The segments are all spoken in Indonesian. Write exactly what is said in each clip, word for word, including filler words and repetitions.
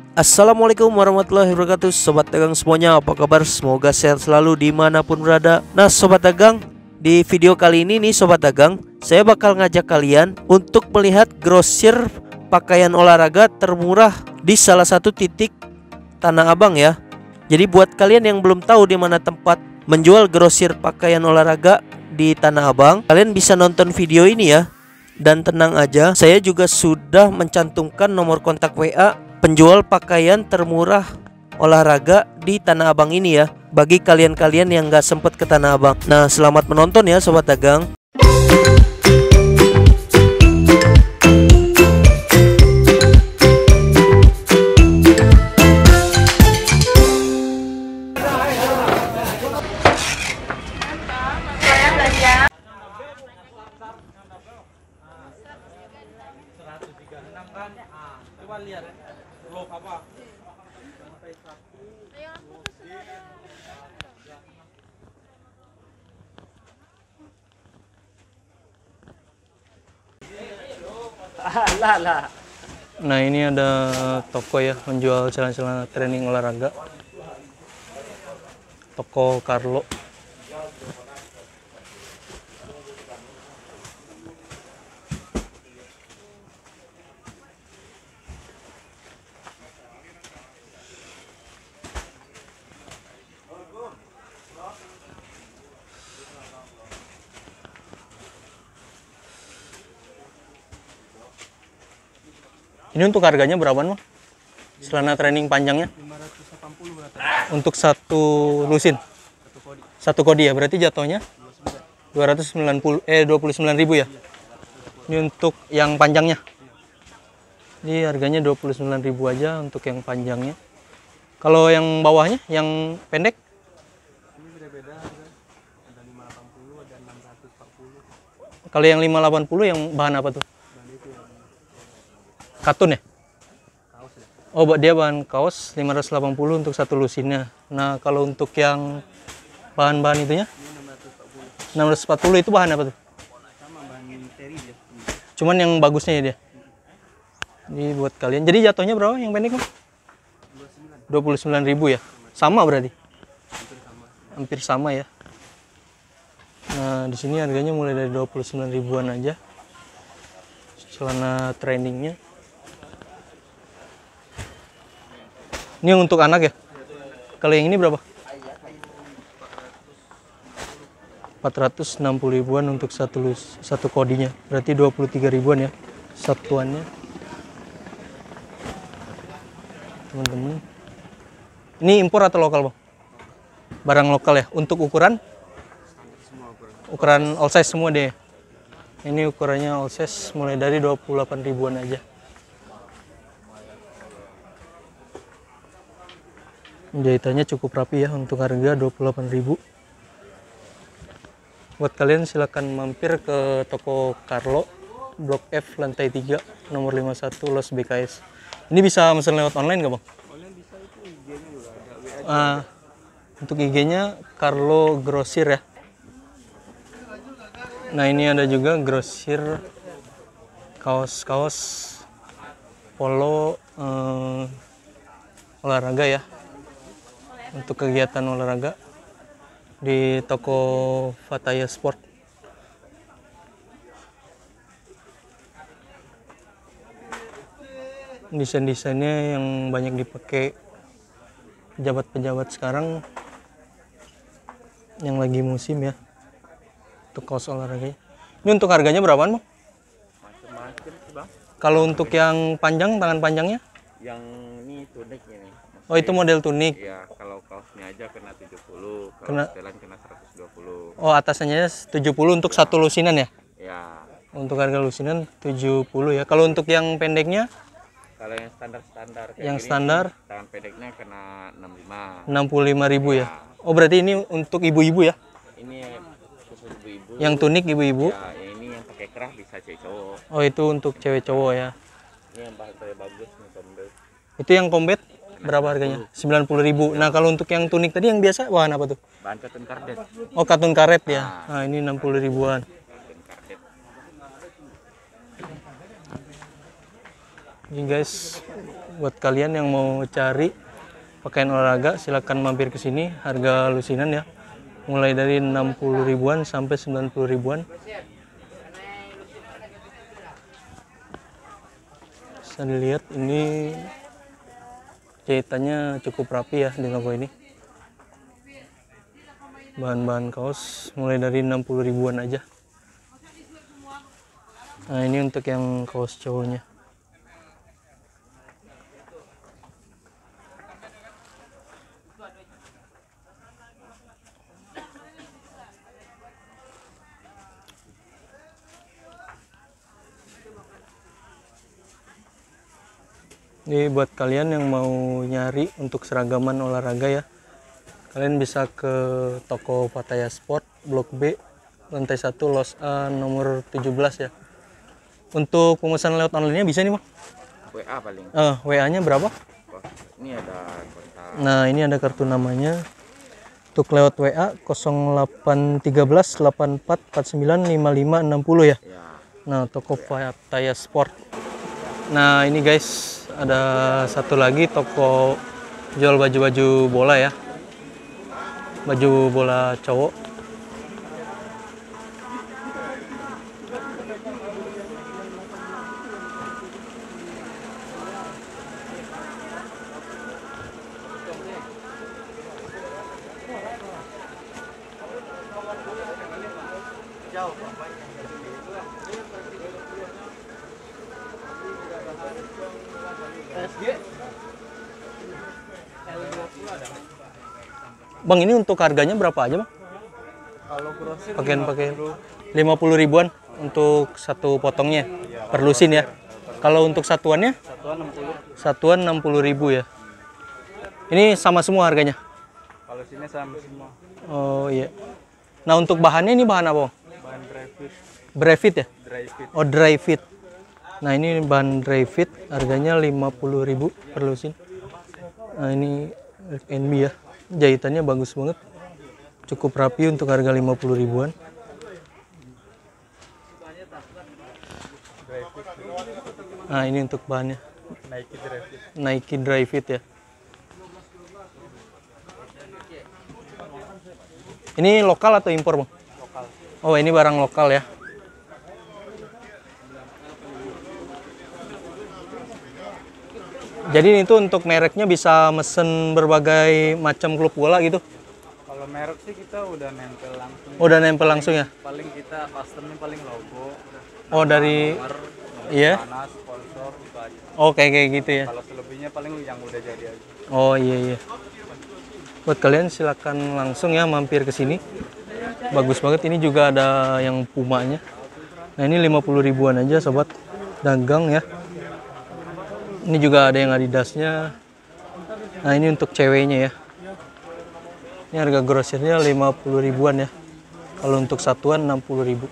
Assalamualaikum warahmatullahi wabarakatuh. Sobat dagang semuanya, apa kabar? Semoga sehat selalu dimanapun berada. Nah sobat dagang, di video kali ini nih sobat dagang, saya bakal ngajak kalian untuk melihat grosir pakaian olahraga termurah di salah satu titik Tanah Abang ya. Jadi buat kalian yang belum tahu di mana tempat menjual grosir pakaian olahraga di Tanah Abang, kalian bisa nonton video ini ya. Dan tenang aja, saya juga sudah mencantumkan nomor kontak W A penjual pakaian termurah olahraga di Tanah Abang ini ya, bagi kalian-kalian yang gak sempet ke Tanah Abang. Nah selamat menonton ya sobat dagang. Coba lihat blok apa? Nah ini ada toko ya menjual celana-celana training olahraga, toko Carlo. Ini untuk harganya berapaan, Bang? Celana training panjangnya? lima ratus delapan puluh berarti. Untuk satu lusin? Satu kodi. Satu kodi ya, berarti jatuhnya? dua ratus sembilan puluh, eh dua puluh sembilan ribu ya? Ini untuk yang panjangnya? Ini harganya dua puluh sembilan ribu aja untuk yang panjangnya. Kalau yang bawahnya, yang pendek? Ini beda-beda harga. Ada lima ratus delapan puluh, ada enam ratus empat puluh. Kalau yang lima ratus delapan puluh yang bahan apa tuh? Dan itu yang Katun ya? kaos ya. Oh, dia bahan kaos lima ratus delapan puluh untuk satu lusinnya. Nah, kalau untuk yang bahan-bahan itunya? Ini enam ratus empat puluh. enam ratus empat puluh itu bahan apa tuh? Sama bahan teri dia. Cuman yang bagusnya ya dia. Ini buat kalian. Jadi jatuhnya berapa yang pendek, Bang? dua puluh sembilan ribu ya? Sama berarti? Hampir sama. Hampir sama ya. Nah, di sini harganya mulai dari dua puluh sembilan ribuan aja. Celana trainingnya. Ini untuk anak ya? Kalau yang ini berapa? empat ratus enam puluh ribuan untuk satu lus, satu kodinya. Berarti dua puluh tiga ribuan ya satuannya. Teman-teman. Ini impor atau lokal, Bang? Barang lokal ya. Untuk ukuran? Ukuran all size semua deh. Ini ukurannya all size mulai dari dua puluh delapan ribuan aja. Jahitannya cukup rapi ya untuk harga dua puluh delapan ribu. Buat kalian silahkan mampir ke toko Carlo, Blok F, lantai tiga, nomor lima puluh satu, Los B K S. Ini bisa pesan lewat online nggak, Bang? Online bisa, itu I G-nya juga ada. W A. Uh, untuk I G-nya Carlo Grosir ya. Nah ini ada juga grosir kaos-kaos polo uh, olahraga ya. Untuk kegiatan olahraga di toko Fataya Sport. Desain-desainnya yang banyak dipakai pejabat-pejabat sekarang yang lagi musim ya, untuk kaos olahraga. Ini untuk harganya berapaan, Bang? Macam-macam sih, Bang. Kalau untuk yang panjang, tangan panjangnya? Yang ini tuniknya nih. Oh itu model tunik. Iya, kalau kaosnya aja kena tujuh puluh, kalau Kena- setelan kena seratus dua puluh. Oh atasnya tujuh puluh untuk satu lusinan ya? Ya, Untuk harga lusinan tujuh puluh ya. Kalau untuk yang pendeknya kalau yang standar-standar kayak Yang gini, standar? tangan pendeknya kena enam puluh lima. enam puluh lima ribu ya? Oh berarti ini untuk ibu-ibu ya? Ini khusus ibu-ibu. Yang tunik ibu-ibu? Ya, yang ini yang pakai kerah bisa cewek cowok. Oh itu untuk cewek cowok ya? Ini yang bahan saya bagus nih, tombel. Itu yang combat berapa harganya? sembilan puluh ribu. Nah kalau untuk yang tunik tadi yang biasa bahan apa tuh? Bahan katun kardet. Oh katun karet ya? Nah ini enam puluh ribuan. Katun kardet. Ini guys, buat kalian yang mau cari pakaian olahraga silahkan mampir ke sini. Harga lusinan ya, mulai dari enam puluh ribuan sampai sembilan puluh ribuan. Bisa dilihat ini jahitannya cukup rapi ya di toko ini. Bahan-bahan kaos mulai dari enam puluh ribuan aja. Nah, ini untuk yang kaos cowoknya. Ini buat kalian yang mau nyari untuk seragaman olahraga ya, kalian bisa ke toko Pattaya Sport Blok B lantai satu Los A nomor tujuh belas ya. Untuk pemesanan lewat online-nya bisa nih Bang? W A paling. Eh, W A-nya berapa? Oh, ini ada kontak. Nah, ini ada kartu namanya. Untuk lewat W A nol delapan tiga belas delapan empat empat sembilan lima lima enam nol ya. Ya. Nah, toko Pattaya Sport. Nah, ini guys, ada satu lagi toko jual baju-baju bola ya. Baju bola cowok. Bang, ini untuk harganya berapa aja, Bang? Kalau grosir Pakaian-pakaian lima puluh ribuan untuk satu potongnya per lusin ya. Kalau untuk satuannya? satuan enam puluh. Satuan enam puluh ribu ya. Ini sama semua harganya? Kalau sini sama semua. Oh iya. Nah, untuk bahannya ini bahan apa, Bang? Bahan dry fit, Dry fit ya? dry fit. Oh, dry fit. Nah, ini bahan dry fit, harganya lima puluh ribu per lusin. Nah, ini N B ya. Jahitannya bagus banget. Cukup rapi untuk harga lima puluh ribuan. Nah, ini untuk bahannya. Nike dry fit. Nike dry fit ya. Ini lokal atau impor, Bang? Lokal. Oh, ini barang lokal ya. Jadi itu untuk mereknya bisa mesen berbagai macam klub bola gitu. Kalau merek sih kita udah nempel langsung. Oh, udah nempel langsung ya? Paling kita customnya paling logo. Oh, dari Nomor, nomor iya. panas, sponsor itu aja. Oh, kayak kayak gitu ya. Kalau selebihnya paling yang udah jadi aja. Oh, iya iya. Buat kalian silakan langsung ya mampir ke sini. Bagus banget, ini juga ada yang Pumanya. Nah, ini lima puluh ribuan aja sobat dagang ya. Ini juga ada yang Adidasnya. Nah, ini untuk ceweknya ya. Ini harga grosirnya lima puluh ribuan ya. Kalau untuk satuan enam puluh ribu.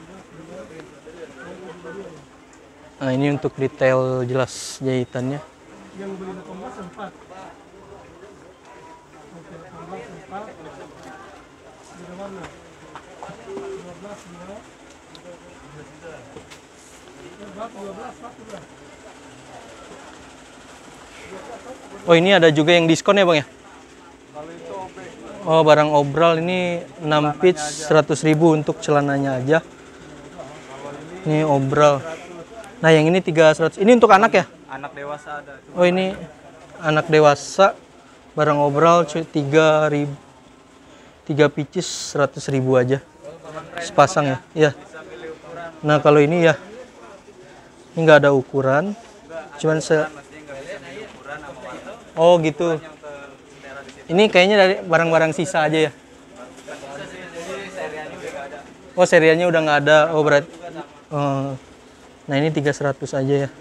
Nah, ini untuk detail jelas jahitannya. Oh, ini ada juga yang diskon ya, Bang ya? Kalau itu O P. Oh, barang obral ini enam pitch seratus ribu untuk celananya aja. Ini obral. Nah, yang ini tiga ratus. Ini untuk anak ya? Anak dewasa ada. Oh, ini anak dewasa. Barang obral tiga ribu. tiga pitches seratus ribu aja. Sepasang ya? Iya. Nah, kalau ini ya. Ini nggak ada ukuran. Cuman se Oh, gitu. Ini kayaknya dari barang-barang sisa aja ya. Oh, serialnya udah nggak ada. Oh, berarti. Oh. Nah, ini tiga ratus aja ya.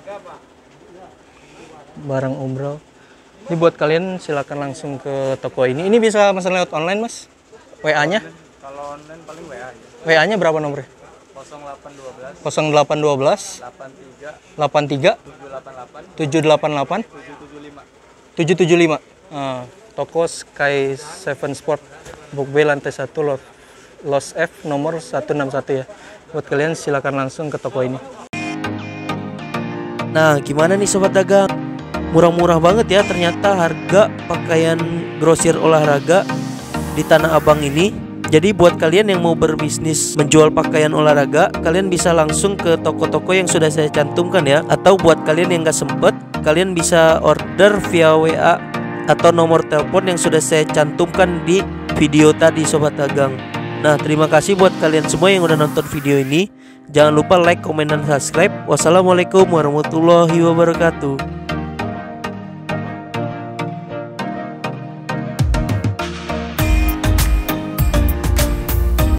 Barang obral. Ini buat kalian silakan langsung ke toko ini. Ini bisa pesan lewat online, Mas? W A-nya? Kalau online paling W A aja. W A-nya berapa nomornya? nol delapan dua belas nol delapan dua belas delapan tiga delapan tiga tujuh delapan delapan tujuh delapan delapan tujuh tujuh lima. tujuh tujuh lima. Uh, toko Sky Seven Sport Blok B lantai satu Los, Los F nomor seratus enam puluh satu ya. Buat kalian silakan langsung ke toko ini. Nah, gimana nih sobat dagang? Murah-murah banget ya ternyata harga pakaian grosir olahraga di Tanah Abang ini. Jadi buat kalian yang mau berbisnis menjual pakaian olahraga, kalian bisa langsung ke toko-toko yang sudah saya cantumkan ya. Atau buat kalian yang gak sempet, kalian bisa order via W A atau nomor telepon yang sudah saya cantumkan di video tadi sobat dagang. Nah, terima kasih buat kalian semua yang udah nonton video ini. Jangan lupa like, komen, dan subscribe. Wassalamualaikum warahmatullahi wabarakatuh.